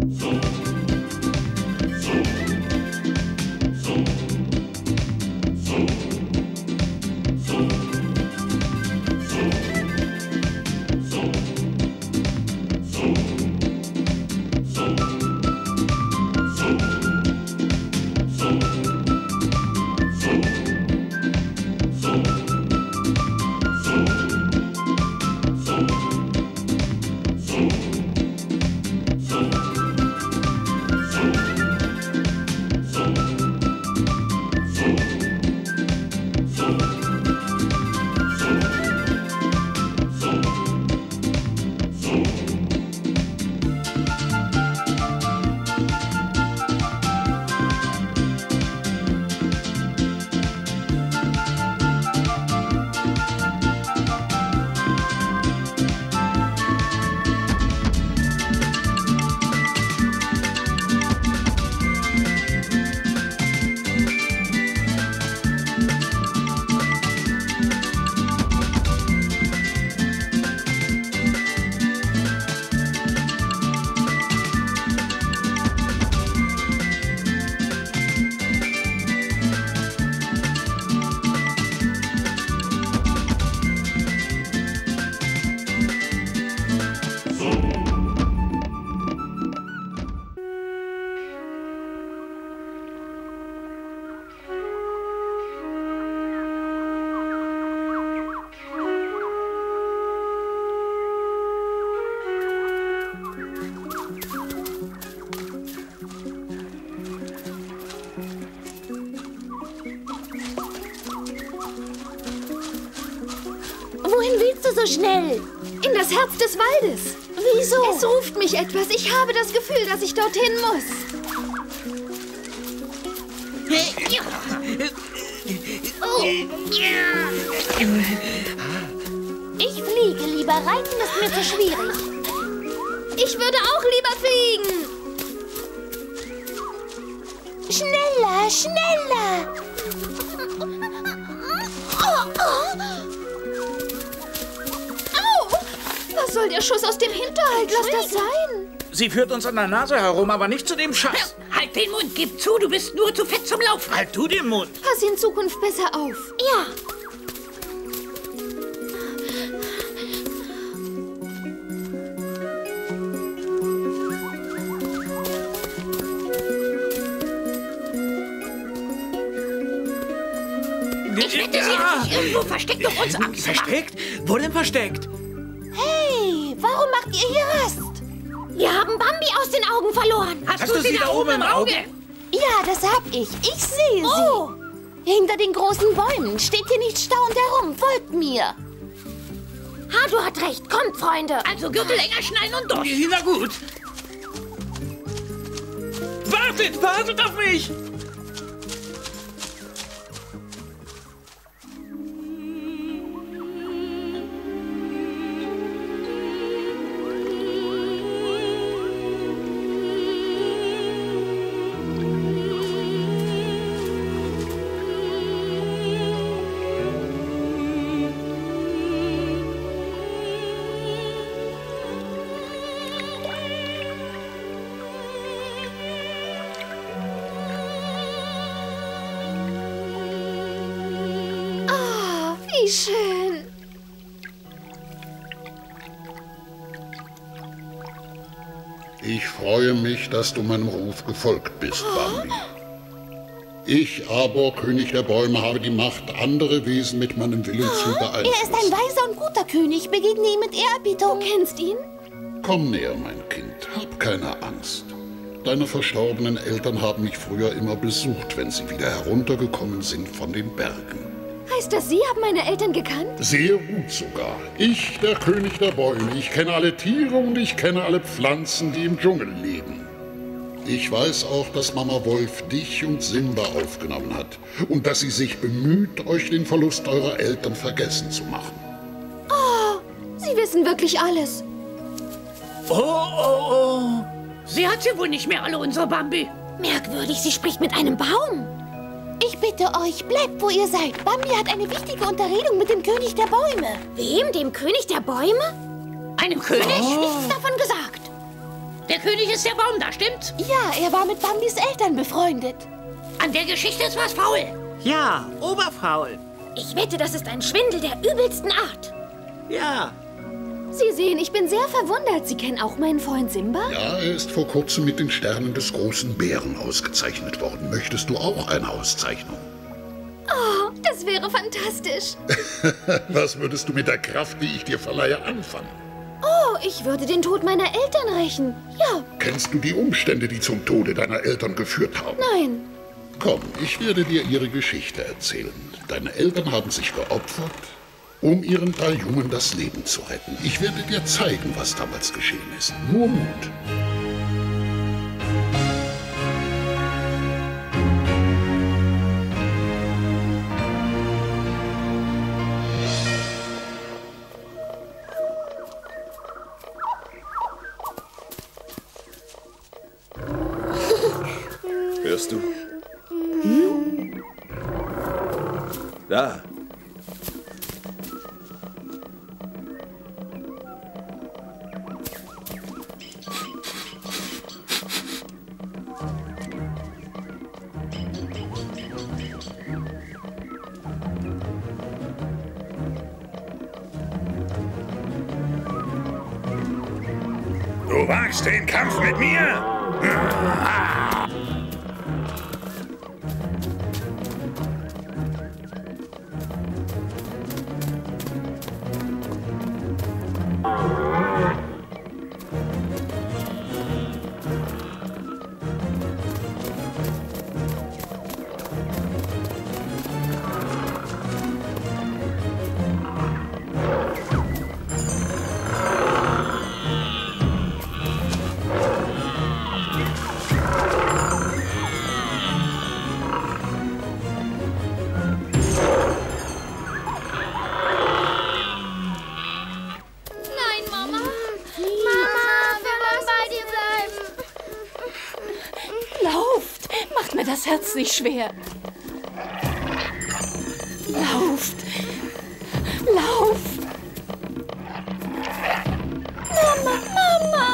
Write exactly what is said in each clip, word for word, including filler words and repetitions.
Wohin willst du so schnell? In das Herz des Waldes. Wieso? Es ruft mich etwas. Ich habe das Gefühl, dass ich dorthin muss. Oh. Ich fliege lieber. Reiten ist mir zu schwierig. Ich würde auch lieber fliegen. Schneller, schneller. Oh, oh. Was soll der Schuss aus dem Hinterhalt? Lass das sein. Sie führt uns an der Nase herum, aber nicht zu dem Schatz. Halt den Mund, gib zu, du bist nur zu fett zum Laufen. Halt du den Mund. Pass in Zukunft besser auf. Ja. Ich wette, sie hat sich irgendwo versteckt, um uns Angst zu machen. Versteckt? Wo denn versteckt? Hey, warum macht ihr hier Rast? Wir haben Bambi aus den Augen verloren. Hast, Hast du sie da oben im Auge? Ja, das hab ich. Ich sehe Oh. sie. Hinter den großen Bäumen. Steht hier nicht staunend herum. Folgt mir. Hado hat recht. Kommt, Freunde. Also Gürtel enger schnallen und durch. Na gut. Wartet, wartet auf mich! Wie schön. Ich freue mich, dass du meinem Ruf gefolgt bist, Bambi. Ich, Arbor, König der Bäume, habe die Macht, andere Wesen mit meinem Willen zu beeinflussen. Er ist ein weiser und guter König. Begegne ihm mit Ehrerbietung. Du kennst ihn? Komm näher, mein Kind. Hab keine Angst. Deine verstorbenen Eltern haben mich früher immer besucht, wenn sie wieder heruntergekommen sind von den Bergen. Heißt das, Sie haben meine Eltern gekannt? Sehr gut sogar. Ich, der König der Bäume. Ich kenne alle Tiere und ich kenne alle Pflanzen, die im Dschungel leben. Ich weiß auch, dass Mama Wolf dich und Simba aufgenommen hat und dass sie sich bemüht, euch den Verlust eurer Eltern vergessen zu machen. Oh, Sie wissen wirklich alles. Oh, oh, oh. Sie hat sie wohl nicht mehr alle, unsere Bambi. Merkwürdig, sie spricht mit einem Baum. Ich bitte euch, bleibt, wo ihr seid. Bambi hat eine wichtige Unterredung mit dem König der Bäume. Wem? Dem König der Bäume? Einem König? Nichts davon gesagt. Der König ist der Baum da, stimmt's? Ja, er war mit Bambis Eltern befreundet. An der Geschichte ist was faul. Ja, oberfaul. Ich wette, das ist ein Schwindel der übelsten Art. Ja. Sie sehen, ich bin sehr verwundert. Sie kennen auch meinen Freund Simba? Ja, er ist vor kurzem mit den Sternen des großen Bären ausgezeichnet worden. Möchtest du auch eine Auszeichnung? Oh, das wäre fantastisch. Was würdest du mit der Kraft, die ich dir verleihe, anfangen? Oh, ich würde den Tod meiner Eltern rächen. Ja, Kennst du die Umstände, die zum Tode deiner Eltern geführt haben? nein. Komm, ich werde dir ihre Geschichte erzählen. Deine Eltern haben sich geopfert, um ihren drei Jungen das Leben zu retten. Ich werde dir zeigen, was damals geschehen ist. Nur Mut. Hörst du? Hm? Da. Du wagst den Kampf mit mir? Das Herz nicht schwer. Lauft! Lauft! Mama, Mama!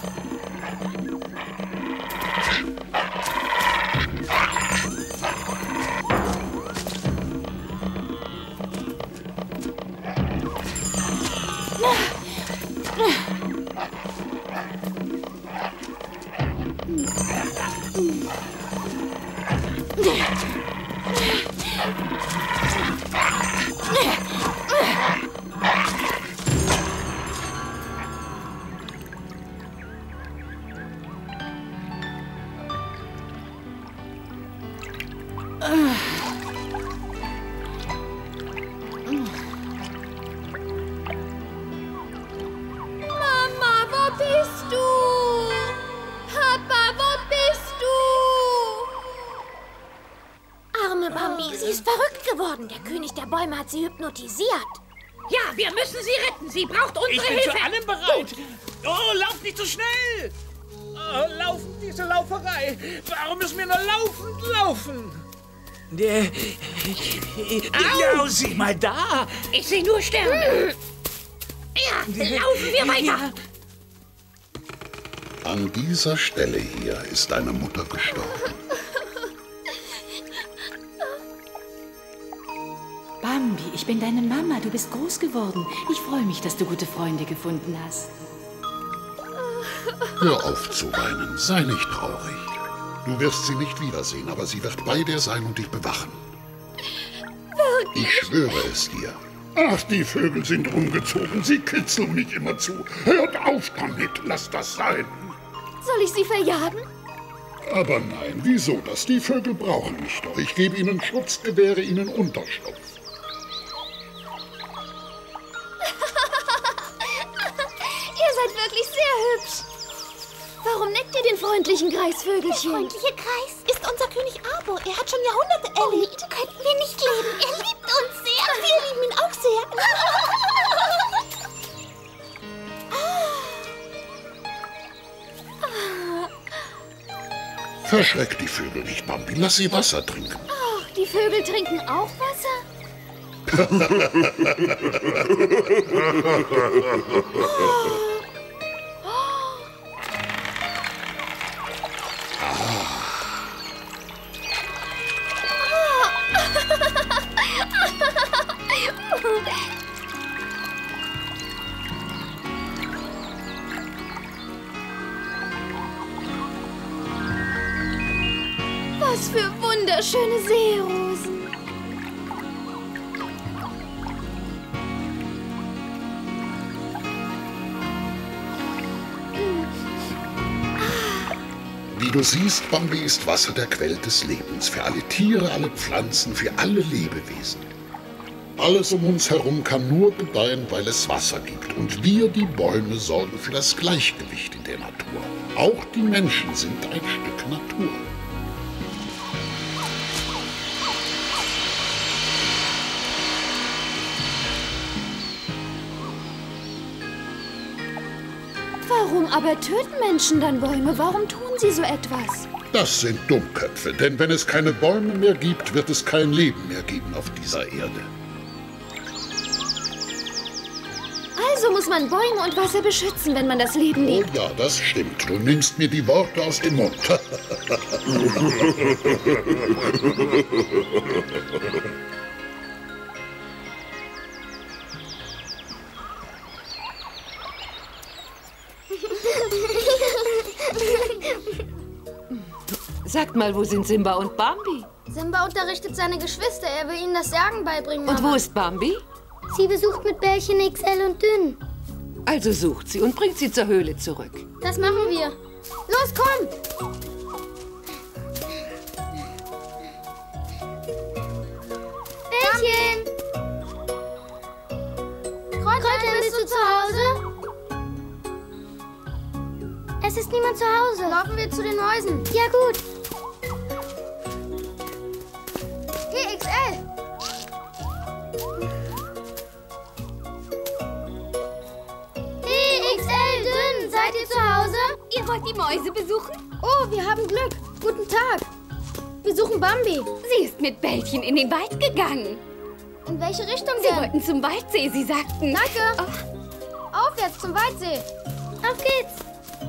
Der König der Bäume hat sie hypnotisiert. Ja, wir müssen sie retten. Sie braucht unsere Ich bin Hilfe. zu allem bereit. Oh, lauf nicht so schnell. Oh, laufen, diese Lauferei. Warum müssen wir nur laufend laufen? Ja, sieh mal da. Ich sehe nur Sterne. Ja, laufen wir weiter. An dieser Stelle hier ist deine Mutter gestorben. Bambi, ich bin deine Mama. Du bist groß geworden. Ich freue mich, dass du gute Freunde gefunden hast. Hör auf zu weinen. Sei nicht traurig. Du wirst sie nicht wiedersehen, aber sie wird bei dir sein und dich bewachen. Ich schwöre es dir. Ach, die Vögel sind umgezogen. Sie kitzeln mich immer zu. Hört auf damit. Lasst das sein. Soll ich sie verjagen? Aber nein, wieso das? Die Vögel brauchen mich doch. Ich gebe ihnen Schutz, gewähre ihnen Unterschlupf. Wirklich sehr hübsch. Warum neckt ihr den freundlichen Greisvögelchen? Der freundliche Greis ist unser König Abo. Er hat schon Jahrhunderte erlebt. Oh, könnten wir nicht leben. Er liebt uns sehr. Wir lieben ihn auch sehr. Verschreck die Vögel nicht, Bambi. Lass sie Wasser trinken. Oh, die Vögel trinken auch Wasser? Was für wunderschöne Seerosen. Wie du siehst, Bambi, ist Wasser der Quell des Lebens. Für alle Tiere, alle Pflanzen, für alle Lebewesen. Alles um uns herum kann nur gedeihen, weil es Wasser gibt. Und wir, die Bäume, sorgen für das Gleichgewicht in der Natur. Auch die Menschen sind ein Stück Natur. Warum aber töten Menschen dann Bäume? Warum tun sie so etwas? Das sind Dummköpfe, denn wenn es keine Bäume mehr gibt, wird es kein Leben mehr geben auf dieser Erde. Also muss man Bäume und Wasser beschützen, wenn man das Leben Oh liebt. ja, das stimmt. Du nimmst mir die Worte aus dem Mund. Sagt mal, wo sind Simba und Bambi? Simba unterrichtet seine Geschwister. Er will ihnen das Jagen beibringen, Mama. Und wo ist Bambi? Sie besucht mit Bällchen X L und dünn. Also sucht sie und bringt sie zur Höhle zurück. Das machen wir. Los, komm! Bällchen! Kräutlein, bist du zu Hause? Es ist niemand zu Hause. Laufen wir zu den Mäusen. Ja, gut. Hier, X L. Hey, X L, dünn. Seid ihr zu Hause? Ihr wollt die Mäuse besuchen? Oh, wir haben Glück. Guten Tag. Wir suchen Bambi. Sie ist mit Bällchen in den Wald gegangen. In welche Richtung Sie denn? wollten zum Waldsee. Sie sagten... Danke. Oh. Aufwärts zum Waldsee. Auf geht's.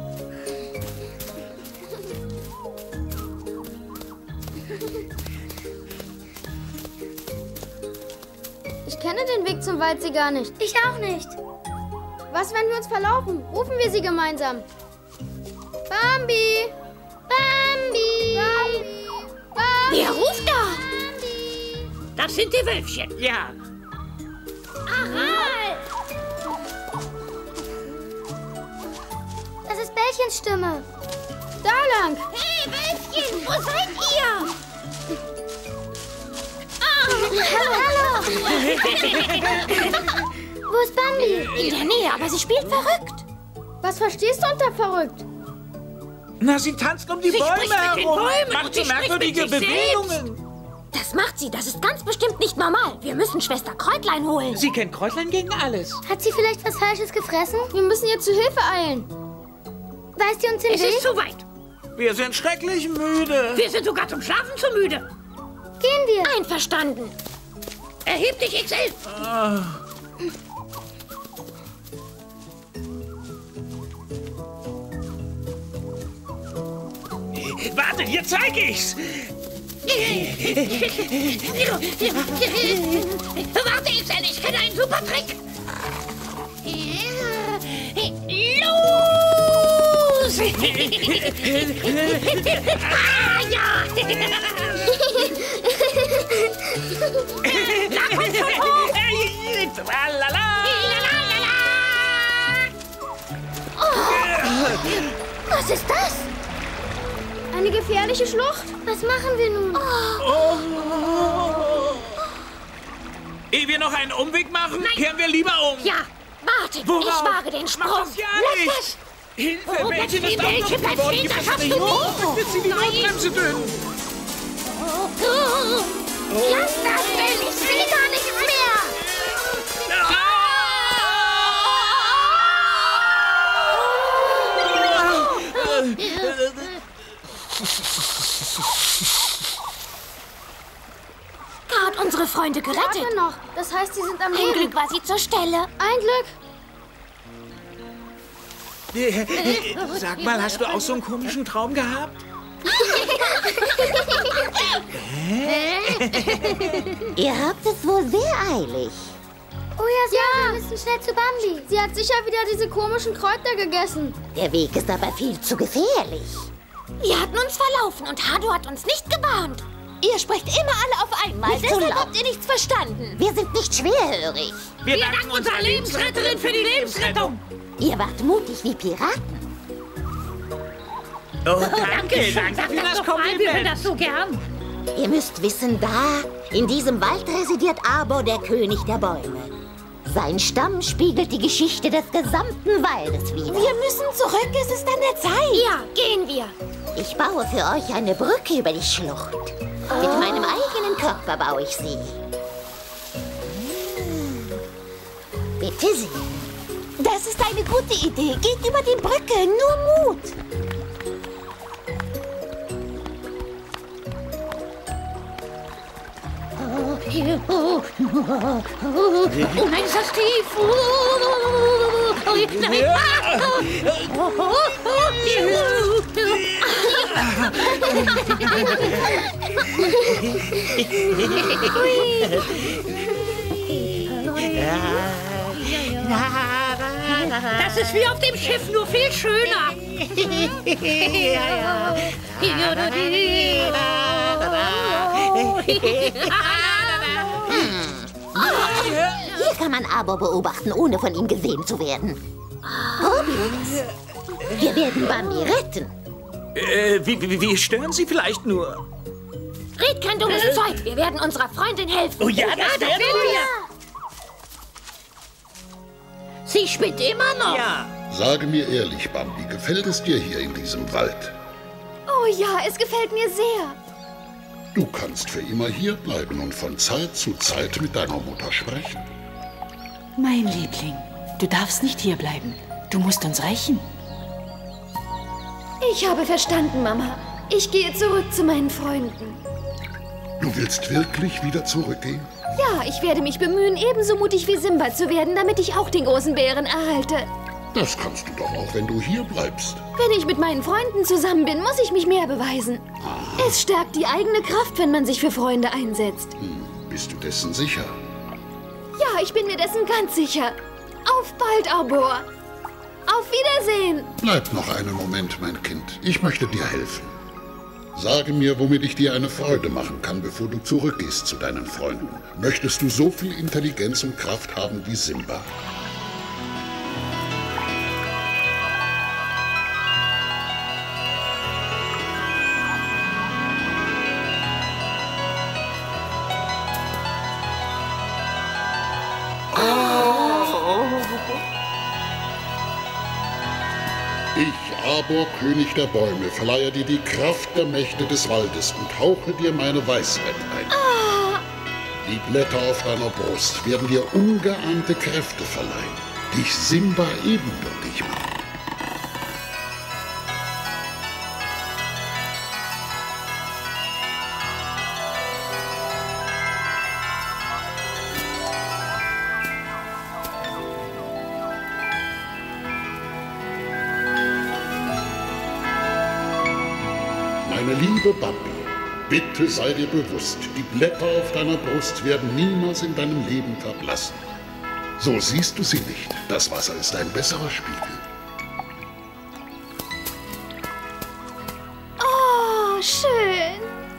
Ich kenne den Weg zum Waldsee gar nicht. Ich auch nicht. Was, wenn wir uns verlaufen? Rufen wir sie gemeinsam. Bambi! Bambi! Bambi! Bambi! Wer ruft da? Bambi! Das sind die Wölfchen. Ja. Aha! Das ist Bällchens Stimme. Da lang. Hey, Wölfchen, wo seid ihr? Hallo, hallo. Wo ist Bambi? In der Nähe, aber sie spielt verrückt. Was verstehst du unter verrückt? Na, sie tanzt um die Sie Bäume spricht mit den herum. Bäumen Macht und so sie spricht merkwürdige mit sich Bewegungen. Das macht sie. Das ist ganz bestimmt nicht normal. Wir müssen Schwester Kräutlein holen. Sie kennt Kräutlein gegen alles. Hat sie vielleicht was Falsches gefressen? Wir müssen ihr zu Hilfe eilen. Weist ihr uns den Es Weg? ist zu weit. Wir sind schrecklich müde. Wir sind sogar zum Schlafen zu müde. Gehen wir. Einverstanden. Erheb dich, X L. Ah. Warte, hier zeig ich's. Warte, X L, ich kenne einen super Trick. Los! Ah, ja! Da kommt schon hoch! Tralala. Was ist das? Eine gefährliche Schlucht? Was machen wir nun? Oh. Ehe wir noch einen Umweg machen, Nein. kehren wir lieber um. Ja, wartet, Worauf? ich wage den Sprung. Mach das ja Lass nicht. das! Hilfe, Oh, Bällchen bleib ist stehen, auch Bällchen, noch bleib geworden. stehen, Gib das es schaffst nicht du hoch, nicht. dann wird sie die Nein. Notbremse dünn. Lass das, Bill, ich sehe gar nichts mehr. Hat unsere Freunde gerettet. Warte noch. Das heißt, sie sind am Ein Leben. Glück war sie zur Stelle. Ein Glück. Sag mal, hast du auch so einen komischen Traum gehabt? Ihr habt es wohl sehr eilig. Oh ja, ja, wir müssen schnell zu Bambi. Sie hat sicher wieder diese komischen Kräuter gegessen. Der Weg ist aber viel zu gefährlich. Wir hatten uns verlaufen und Hado hat uns nicht gewarnt. Ihr sprecht immer alle auf einmal, Nicht so deshalb laut. habt ihr nichts verstanden. Wir sind nicht schwerhörig. Wir, Wir danken unserer Lebensretterin für die Lebensrettung. Ihr wart mutig wie Piraten. Oh, danke, danke für das Kompliment. Wir hören das so gern. Ihr müsst wissen, da, in diesem Wald residiert Arbor, der König der Bäume. Sein Stamm spiegelt die Geschichte des gesamten Waldes wider. Wir müssen zurück, es ist an der Zeit. Ja, gehen wir. Ich baue für euch eine Brücke über die Schlucht. Oh. Mit meinem eigenen Körper baue ich sie. Bitte sehr. Das ist eine gute Idee. Geht über die Brücke, nur Mut. Oh nein, ist das tief. Oh, nein. Das ist wie auf dem Schiff, nur viel schöner. Hier kann man Arbor beobachten, ohne von ihm gesehen zu werden. Probiert es. Wir werden Bambi retten. Äh, wie, wie, wie stören Sie vielleicht nur? Red kein dummes Zeug. Wir werden unserer Freundin helfen. Oh ja, das werden wir. Sie spinnt immer noch. Ja. Sage mir ehrlich, Bambi, gefällt es dir hier in diesem Wald? Oh ja, es gefällt mir sehr. Du kannst für immer hier bleiben und von Zeit zu Zeit mit deiner Mutter sprechen. Mein Liebling, du darfst nicht hierbleiben. Du musst uns rächen. Ich habe verstanden, Mama. Ich gehe zurück zu meinen Freunden. Du willst wirklich wieder zurückgehen? Ja, ich werde mich bemühen, ebenso mutig wie Simba zu werden, damit ich auch den großen Bären erhalte. Das kannst du doch auch, wenn du hier bleibst. Wenn ich mit meinen Freunden zusammen bin, muss ich mich mehr beweisen. Es stärkt die eigene Kraft, wenn man sich für Freunde einsetzt. Hm, bist du dessen sicher? Ja, ich bin mir dessen ganz sicher. Auf bald, Arbor. Auf Wiedersehen. Bleib noch einen Moment, mein Kind. Ich möchte dir helfen. Sage mir, womit ich dir eine Freude machen kann, bevor du zurückgehst zu deinen Freunden. Möchtest du so viel Intelligenz und Kraft haben wie Simba? Ich, Arbor, König der Bäume, verleihe dir die Kraft der Mächte des Waldes und hauche dir meine Weisheit ein. Ah. Die Blätter auf deiner Brust werden dir ungeahnte Kräfte verleihen. Dich Simba ebenbürtig machen. Meine liebe Bambi, bitte sei dir bewusst, die Blätter auf deiner Brust werden niemals in deinem Leben verblassen. So siehst du sie nicht. Das Wasser ist ein besserer Spiegel. Oh, schön.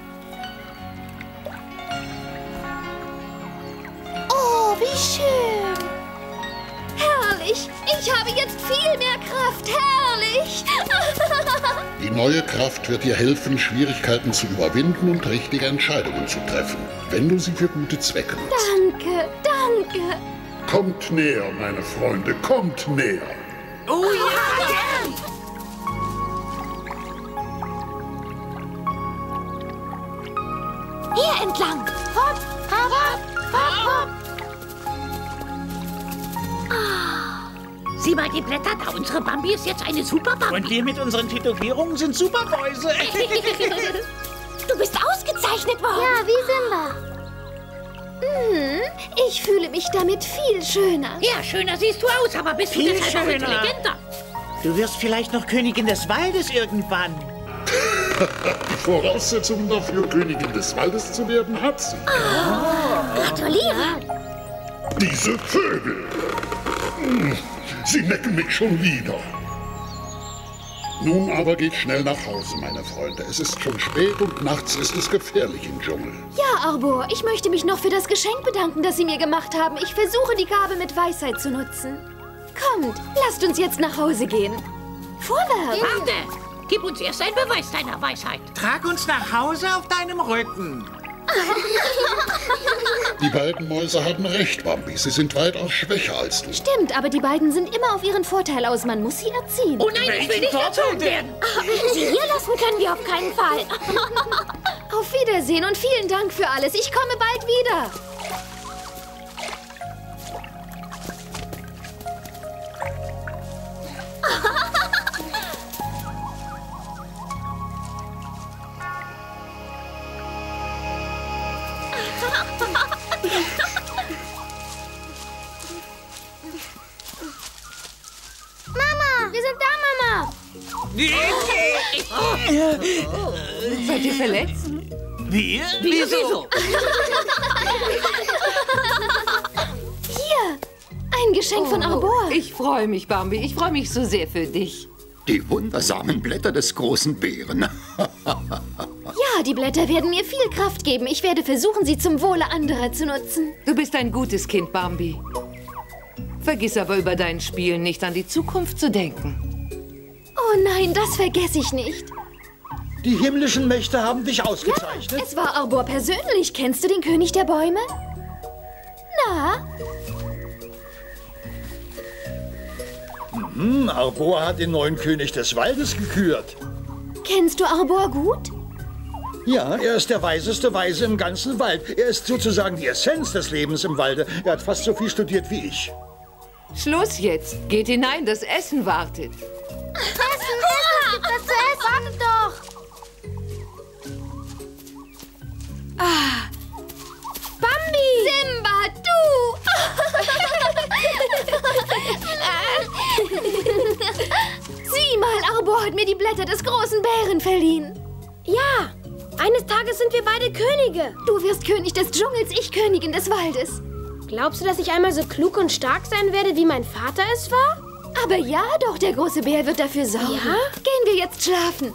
Oh, wie schön. Herrlich. Ich habe jetzt viel mehr Kraft. Herrlich. Die neue Kraft wird dir helfen, Schwierigkeiten zu überwinden und richtige Entscheidungen zu treffen, wenn du sie für gute Zwecke nutzt. Danke, danke. Kommt näher, meine Freunde, kommt näher. Oh ja, gern. Hier entlang. Hopp, hopp, hopp, hopp, hopp. Sieh mal die Blätter da. Unsere Bambi ist jetzt eine super Bambi. Und wir mit unseren Tätowierungen sind Supermäuse. Du bist ausgezeichnet worden. Ja, wie Simba. Hm, ich fühle mich damit viel schöner. Ja, schöner siehst du aus, aber bist du Viel deshalb auch schöner. intelligenter. Du wirst vielleicht noch Königin des Waldes irgendwann. Die Voraussetzungen dafür, Königin des Waldes zu werden, hat sie. Gratuliere. Diese Vögel. Hm, sie necken mich schon wieder. Nun aber geht schnell nach Hause, meine Freunde. Es ist schon spät und nachts ist es gefährlich im Dschungel. Ja, Arbor, ich möchte mich noch für das Geschenk bedanken, das Sie mir gemacht haben. Ich versuche, die Gabe mit Weisheit zu nutzen. Kommt, lasst uns jetzt nach Hause gehen. Vorwärts! Warte! Gib uns erst ein Beweis deiner Weisheit. Trag uns nach Hause auf deinem Rücken. Die beiden Mäuse haben recht, Bambi. Sie sind weitaus schwächer als du. Stimmt, aber die beiden sind immer auf ihren Vorteil aus. Man muss sie erziehen. Oh nein, ich will nicht erzogen werden. Sie hier lassen können wir auf keinen Fall. Auf Wiedersehen und vielen Dank für alles. Ich komme bald wieder. Mama, wir sind da, Mama. Seid ihr verletzt? Wir? Wieso? Hier, ein Geschenk von Arbor. Ich freue mich, Bambi. Ich freue mich so sehr für dich. Die wundersamen Blätter des großen Bären. Ja, die Blätter werden mir viel Kraft geben. Ich werde versuchen, sie zum Wohle anderer zu nutzen. Du bist ein gutes Kind, Bambi. Vergiss aber über dein Spiel nicht an die Zukunft zu denken. Oh nein, das vergesse ich nicht. Die himmlischen Mächte haben dich ausgezeichnet. Es war Arbor persönlich. Kennst du den König der Bäume? Na? Hm, Arbor hat den neuen König des Waldes gekürt. Kennst du Arbor gut? Ja, er ist der weiseste Weise im ganzen Wald. Er ist sozusagen die Essenz des Lebens im Walde. Er hat fast so viel studiert wie ich. Schluss jetzt. Geht hinein, das Essen wartet. Essen, Essen, gib das zu essen. Wartet doch. Ah. Bambi! Simba, du! Sieh mal, Arbor hat mir die Blätter des großen Bären verliehen. Ja, eines Tages sind wir beide Könige. Du wirst König des Dschungels, ich Königin des Waldes. Glaubst du, dass ich einmal so klug und stark sein werde, wie mein Vater es war? Aber ja, doch, der große Bär wird dafür sorgen. Ja? Gehen wir jetzt schlafen.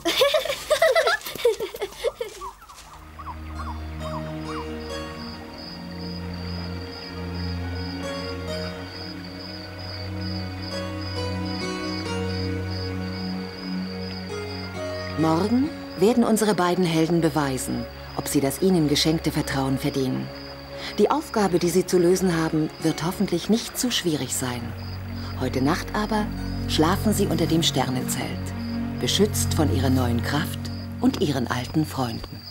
Morgen werden unsere beiden Helden beweisen, ob sie das ihnen geschenkte Vertrauen verdienen. Die Aufgabe, die sie zu lösen haben, wird hoffentlich nicht zu schwierig sein. Heute Nacht aber schlafen sie unter dem Sternenzelt, beschützt von ihrer neuen Kraft und ihren alten Freunden.